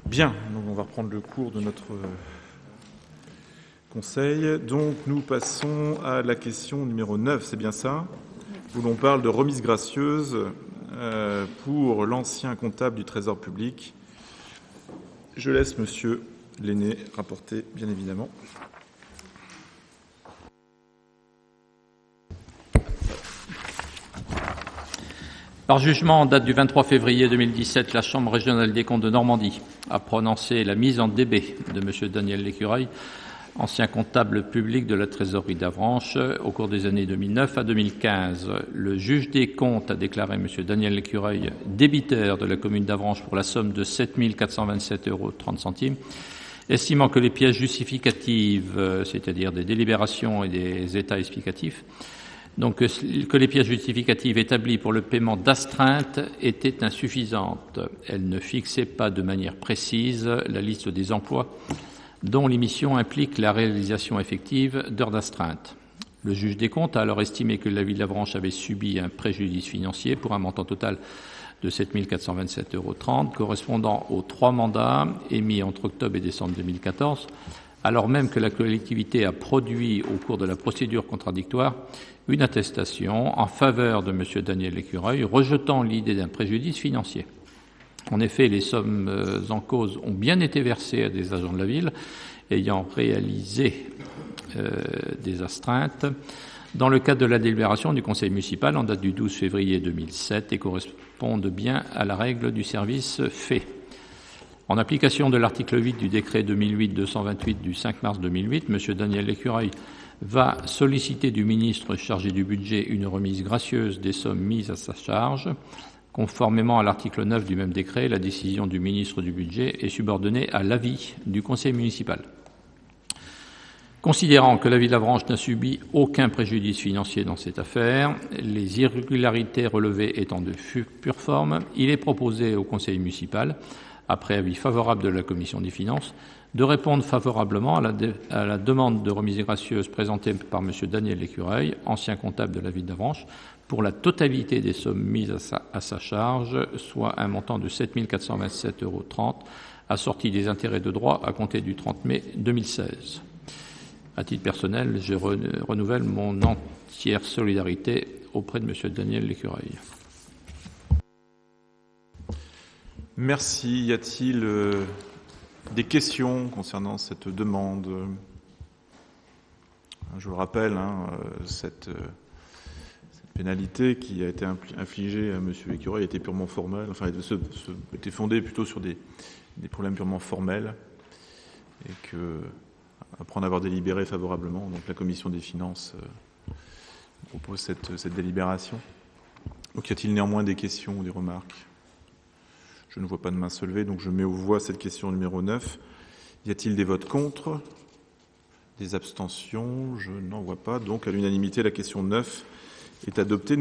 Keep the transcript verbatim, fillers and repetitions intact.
Bien, donc on va reprendre le cours de notre conseil. Donc nous passons à la question numéro neuf, c'est bien ça, où l'on parle de remise gracieuse euh, pour l'ancien comptable du Trésor public. Je laisse Monsieur Lenné rapporter, bien évidemment. Par jugement en date du vingt-trois février deux mille dix-sept, la Chambre régionale des comptes de Normandie a prononcé la mise en débet de M. Daniel Lécureuil, ancien comptable public de la trésorerie d'Avranches, au cours des années deux mille neuf à deux mille quinze. Le juge des comptes a déclaré M. Daniel Lécureuil débiteur de la commune d'Avranches pour la somme de sept mille quatre cent vingt-sept euros trente centimes, estimant que les pièces justificatives, c'est-à-dire des délibérations et des états explicatifs, donc que les pièces justificatives établies pour le paiement d'astreinte étaient insuffisantes. Elles ne fixaient pas de manière précise la liste des emplois dont l'émission implique la réalisation effective d'heures d'astreinte. Le juge des comptes a alors estimé que la ville d'Avranches avait subi un préjudice financier pour un montant total de sept mille quatre cent vingt-sept euros trente, correspondant aux trois mandats émis entre octobre et décembre deux mille quatorze, alors même que la collectivité a produit au cours de la procédure contradictoire une attestation en faveur de M. Daniel Lécureuil, rejetant l'idée d'un préjudice financier. En effet, les sommes en cause ont bien été versées à des agents de la ville ayant réalisé euh, des astreintes dans le cadre de la délibération du conseil municipal en date du douze février deux mille sept et correspondent bien à la règle du service fait. En application de l'article huit du décret deux mille huit deux cent vingt-huit du cinq mars deux mille huit, M. Daniel Lécureuil va solliciter du ministre chargé du budget une remise gracieuse des sommes mises à sa charge. Conformément à l'article neuf du même décret, la décision du ministre du budget est subordonnée à l'avis du conseil municipal. Considérant que la ville d'Avranches n'a subi aucun préjudice financier dans cette affaire, les irrégularités relevées étant de pure forme, il est proposé au conseil municipal, après avis favorable de la commission des finances, de répondre favorablement à la, de, à la demande de remise gracieuse présentée par M. Daniel Lécureuil, ancien comptable de la ville d'Avranches, pour la totalité des sommes mises à sa, à sa charge, soit un montant de sept mille quatre cent vingt-sept euros trente, assorti des intérêts de droit à compter du trente mai deux mille seize. À titre personnel, je renouvelle mon entière solidarité auprès de M. Daniel Lécureuil. Merci. Y a-t-il euh, des questions concernant cette demande ? Je vous le rappelle, hein, cette, euh, cette pénalité qui a été infligée à M. Lécureuil était purement formelle, enfin, se, se, était fondée plutôt sur des, des problèmes purement formels, et que, après en avoir délibéré favorablement, donc la commission des finances euh, propose cette, cette délibération. Donc, y a-t-il néanmoins des questions ou des remarques ? Je ne vois pas de main se lever, donc je mets aux voix cette question numéro neuf. Y a-t-il des votes contre ? Des abstentions ? Je n'en vois pas. Donc, à l'unanimité, la question neuf est adoptée.